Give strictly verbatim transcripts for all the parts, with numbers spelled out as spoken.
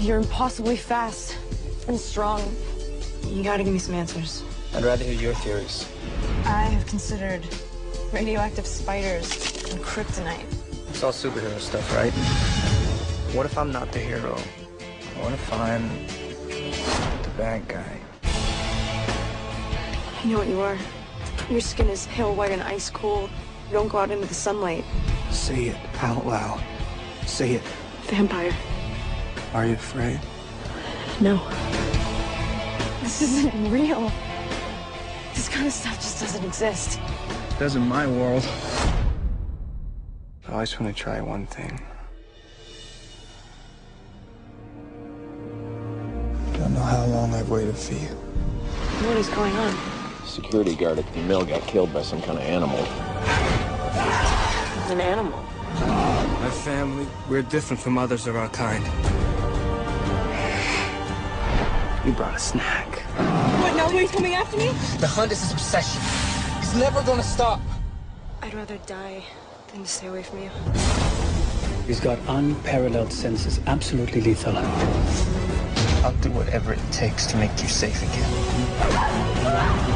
You're impossibly fast and strong. You gotta give me some answers. I'd rather hear your theories. I have considered radioactive spiders and kryptonite. It's all superhero stuff, right? What if I'm not the hero? What if I'm the bad guy? You know what you are? Your skin is pale white and ice cold. You don't go out into the sunlight. Say it out loud. Say it. Vampire. Are you afraid? No. This isn't real. This kind of stuff just doesn't exist. It does in my world. I always want to try one thing. Don't know how long I've waited for you. What is going on? Security guard at the mill got killed by some kind of animal. An animal. My family, we're different from others of our kind. You brought a snack. What, now he's coming after me? The hunt is his obsession. He's never gonna stop. I'd rather die than to stay away from you. He's got unparalleled senses, absolutely lethal. I'll do whatever it takes to make you safe again.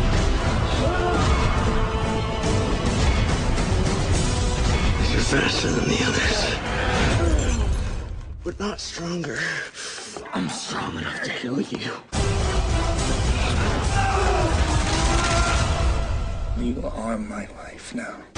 You're faster than the others, but not stronger. I'm strong enough to kill you. You are my life now.